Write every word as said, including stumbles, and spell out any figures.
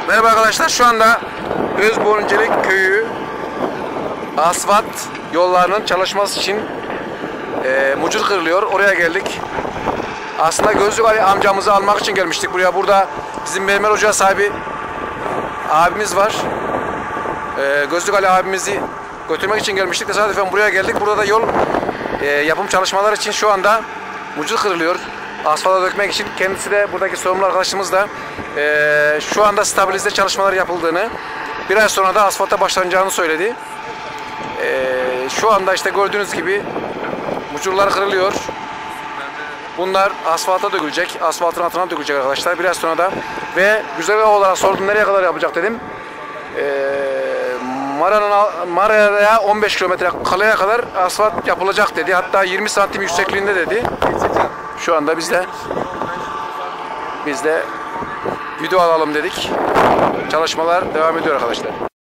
Merhaba arkadaşlar, şu anda Özboğuncelik Köyü asfalt yollarının çalışması için e, mucur kırılıyor. Oraya geldik. Aslında Gözlük Ali amcamızı almak için gelmiştik buraya. Burada bizim mermer ocağı sahibi abimiz var. E, Gözlük Ali abimizi götürmek için gelmiştik. Tesadüfen buraya geldik. Burada da yol e, yapım çalışmaları için şu anda mucur kırılıyor. Asfalta dökmek için. Kendisi de buradaki sorumlu arkadaşımız da e, şu anda stabilize çalışmalar yapıldığını, bir ay sonra da asfalta başlanacağını söyledi. E, şu anda işte gördüğünüz gibi mucurlar kırılıyor. Bunlar asfalta dökülecek. Asfaltın altına dökülecek arkadaşlar. Biraz sonra da ve güzel olarak sordum nereye kadar yapacak dedim. E, Mara'nın Mara'ya on beş kilometre kalaya kadar asfalt yapılacak dedi. Hatta yirmi santim yüksekliğinde dedi. Şu anda biz de biz de video alalım dedik. Çalışmalar devam ediyor arkadaşlar.